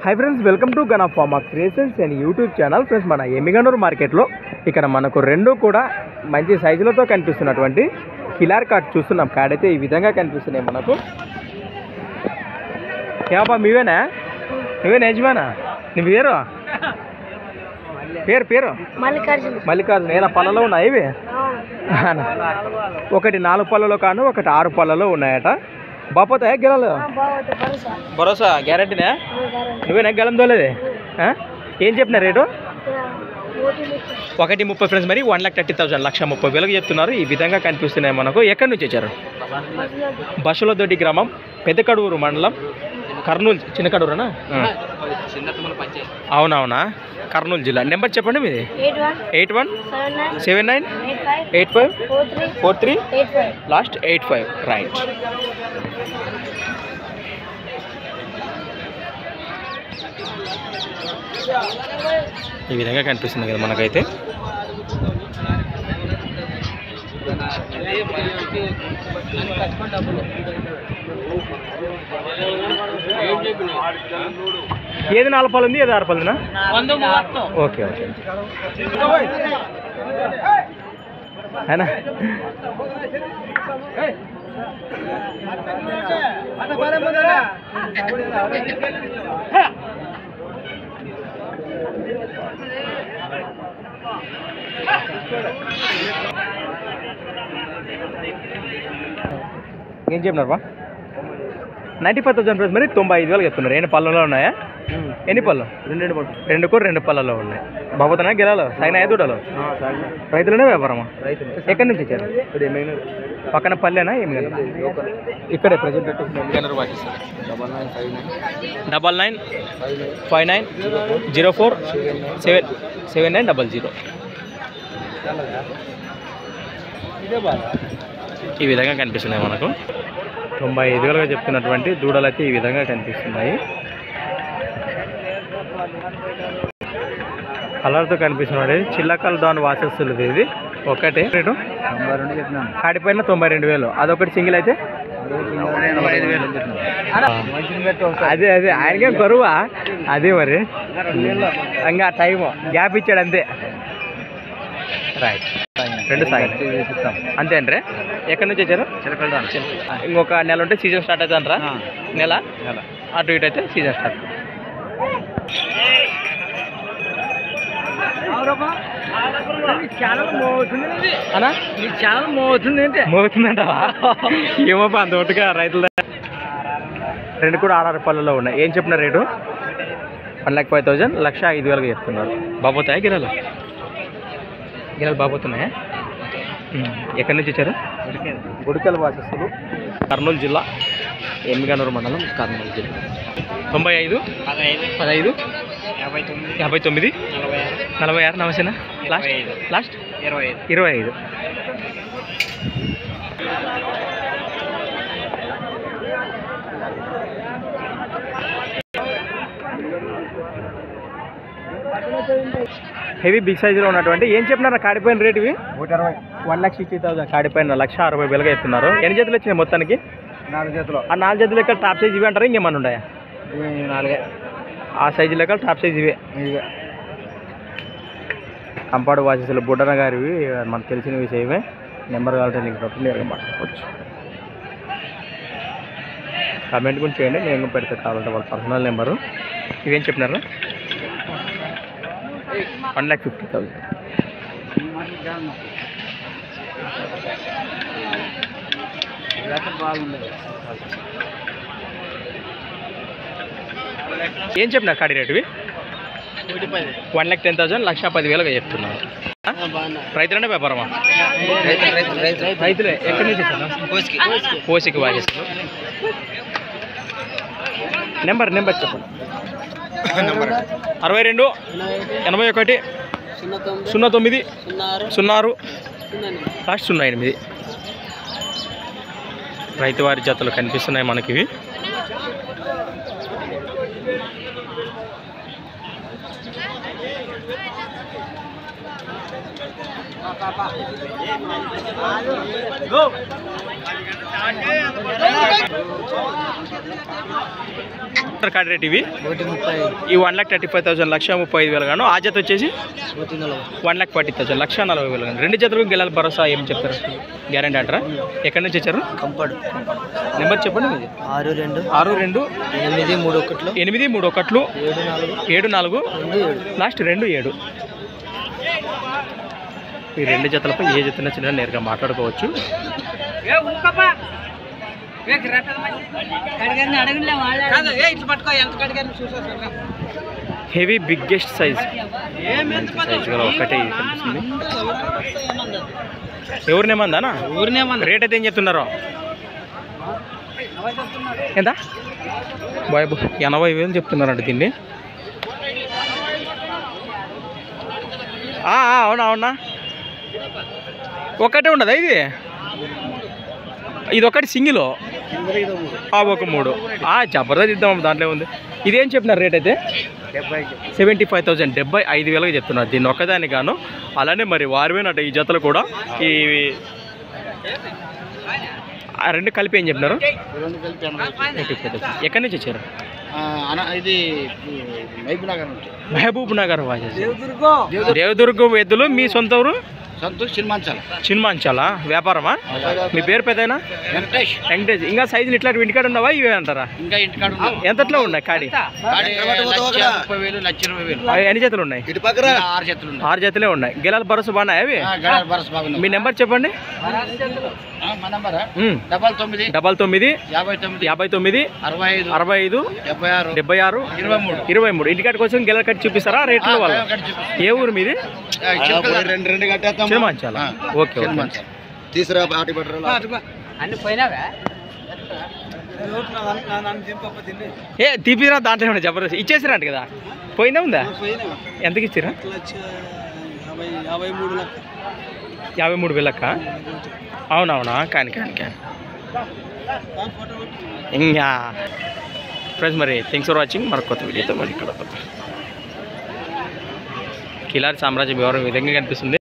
High friends welcome to Gana pharma creations and YouTube channel friends మన ఎమ్మిగనూరు మార్కెట్లో ఇక్కడ మనకు రెండు కూడా మంచి సైజులతో కనిపిస్తున్నటువంటి కిలార్ కార్డ్ చూస్తున్నాం. కార్డ్ అయితే ఈ విధంగా కనిపిస్తున్నాయి మనకు. ఏమబ్బా మీవేనా యజమానా? నీ పేరు పేరు పేరు మల్లికార్జున. ఏనా పళ్ళలో ఉన్నాయి ఇవి? ఒకటి 4 పళ్ళలో కాను, ఒకటి 6 పళ్ళలో ఉన్నాయట. బాపోతాయా గెలలు? భరోసా గ్యారంటీనే? నువ్వేనా గెలం తోలేది? ఏం చెప్పిన రేటు? 1,30,000 ఫ్రెండ్స్. మరి 1,30,000 1,30,000 చెప్తున్నారు. ఈ విధంగా కనిపిస్తున్నాయి మనకు. ఎక్కడి నుంచి వచ్చారు? బసులదొడ్డి గ్రామం, పెద్దకడూరు మండలం, కర్నూలు. చిన్న కడూరునా? అవునవునా, కర్నూలు జిల్లా. నెంబర్ చెప్పండి మీది. 81798543 లాస్ట్ 85 రైట్. ఈ విధంగా కనిపిస్తుంది కదా మనకైతే. ఏది 4 పళ్ళు ఉంది, ఏది 6 పళ్ళునా? ఓకే ఓకే అయినా ఏం చెప్పినారు బా? 95,000 ఫ్రెండ్స్. మరి 95,000 చెప్తున్నారు. ఎన్ని పళ్ళలో ఉన్నాయా? ఎన్ని పళ్ళు? 2 పళ్ళలో ఉన్నాయి. బాబోతనా గెలాలో సైనా దూడలో? రైతులనే వ్యాపారమా? ఎక్కడి నుంచి వచ్చారు? పక్కన పల్లెనా? ఏమి ఇక్కడే ప్రజెంట్ 9959047900. ఈ విధంగా కనిపిస్తున్నాయి మనకు. 95,000 చెప్తున్నటువంటి దూడలు అయితే ఈ విధంగా కనిపిస్తున్నాయి. కలర్తో కనిపిస్తున్నాయి. చిల్లకల్ దాని వాసస్తులు ఇది ఒకటే రేటు. కాడిపైన 92,000. అదొకటి సింగిల్ అయితే అదే ఆయనకే బరువా? అదే మరి ఇంకా టైము గ్యాప్ ఇచ్చాడు అంతే. రైట్. 2 సాగలు అంతే అంటారా? ఎక్కడి నుంచి వచ్చారు? ఇంకొక నెల ఉంటే సీజన్ స్టార్ట్ అవుతుంది అంటారా? నెల అటు ఇటు అయితే సీజన్ స్టార్ట్. అన్నా మోగుతుందంటావా? ఏమో అంత ఒట్టుగా రైతుల 2 కూడా 6 పళ్ళలో ఉన్నాయి. ఏం చెప్పిన రేటు? 1,05,000 1,05,000 చెప్తున్నారు. బాబోతాయా గిరాలు? గిరాలు బాబోతున్నాయా? ఎక్కడి నుంచి వచ్చారు? గుడికల్ వాసస్తులు, కర్నూలు జిల్లా, ఎమ్మిగనూరు మండలం, కర్నూలు జిల్లా. 95 15 59 46 నమస్తేనా? లాస్ట్ 25. హెవీ బిగ్ సైజులో ఉన్నటువంటి ఏం చెప్పినారా కాడిపోయిన రేటు? ఇవి 1,60,000 కాడిపోయిన 1,60,000 చెప్తున్నారు. ఎన్ని జతలు వచ్చినాయి మొత్తానికి? 4 జతలు. ఆ 4 జతలు లెక్క టాప్ సైజ్ ఇవి అంటారా? ఇంకేమన్నా ఉన్నాయా? 4 ఆ సైజు లెక్క టాప్ సైజ్ ఇవే. కంపాడు వాసెస్లు బుడ్డన గారివి మనకు తెలిసిన విషయమే. నెంబర్ కావాలంటే నీకు నేరుగా మాట్లాడుకోవచ్చు. కామెంట్ కూడా చేయండి, నేను పెడతా కావాలంటే వాళ్ళ పర్సనల్ నెంబరు. ఇవేం చెప్పినారా? 1,50,000. ఏం చెప్పినారు కాడి రేటువి? 1,10,000 1,10,000 చెప్తున్నారు. రైతులనే వ్యాపారమా? రైతులే. ఎక్కడి నుంచి పోసికి వాగేస్తారు. నెంబర్ చెప్పండి. 62 81 09 06 లాస్ట్ 08. రైతువారి జతలు కనిపిస్తున్నాయి మనకి. కార్డ్ రేట్ ఇవి ఈ 1,35,000 1,35,000 గాను. ఆ జత వచ్చేసి 1,40,000 1,40,000 గాను. రెండు జతలకు గెలాలి భరోసా ఏం చెప్తారు? గ్యారెంటీ అంటారా? ఎక్కడి నుంచి వచ్చారు? కంపడు. నెంబర్ చెప్పండి మీది. 62 831 74 లాస్ట్ 27. ఈ రెండు జతలపై ఏ జత నచ్చినా నేరుగా మాట్లాడుకోవచ్చు. హెవీ బిగ్గెస్ట్ సైజ్ గల ఒకటే ఇది కనిపిస్తుంది. ఎవరినేమందానా? రేట్ అయితే ఏం చెప్తున్నారో? ఎంత బాబు? 80,000 చెప్తున్నారంట దీన్ని. అవునా అవునా, ఒకటే ఉండదా ఇది? ఇది ఒకటి సింగిల్ ఒక 3 జబర్దస్త్ ఇద్దాం, దాంట్లో ఉంది. ఇదేం చెప్పినారు రేట్ అయితే? 75,000 75,000 చెప్తున్నారు దీన్ని ఒక్కదాని గాను. అలానే మరి వారివేనట ఈ జతలు కూడా. ఈ రెండు కలిపి ఏం చెప్పినారు? ఎక్కడి నుంచి వచ్చారు? ఇది మహబూబ్ నగర్ దేవదుర్గం ఎద్దులు. మీ సొంత ఊరు? చిన్మాంచాల. వ్యాపారమా? మీ పేరు పెద్దయినా? వెంకటేష్. ఇంకా సైజులు ఇట్లా ఇంటికాడ ఉన్నావా ఇవే అంటారా? ఎంతట్లో ఉన్నాయి కాడి? ఎన్ని జతలు ఉన్నాయి? 6 జతలే ఉన్నాయి. గెలాల భరోసా బాగున్నాయి అవి? మీ నెంబర్ చెప్పండి. 99 59 65 76 23. ఇంటికాడ కోసం గెల కట్టి చూపిస్తారా రేట్లు వాళ్ళు? ఏ ఊరు మీది? చిన్మాంచాల. ఓకే తీసురా. తీపిరా. దాంట్లో ఏమన్నా జబర్దస్త్ ఇచ్చేసిరా అంట కదా? పోయిందా ఉందా? ఎంతకి ఇచ్చిరా? 53,000. అవునవునా? కానీ ఇంకా ఫ్రెండ్స్ మరి థ్యాంక్స్ ఫర్ వాచింగ్. మరొక కొత్త వీడియోతో మరి ఇక్కడ కిలారి సామ్రాజ్యం వివరం విధంగా కనిపిస్తుంది.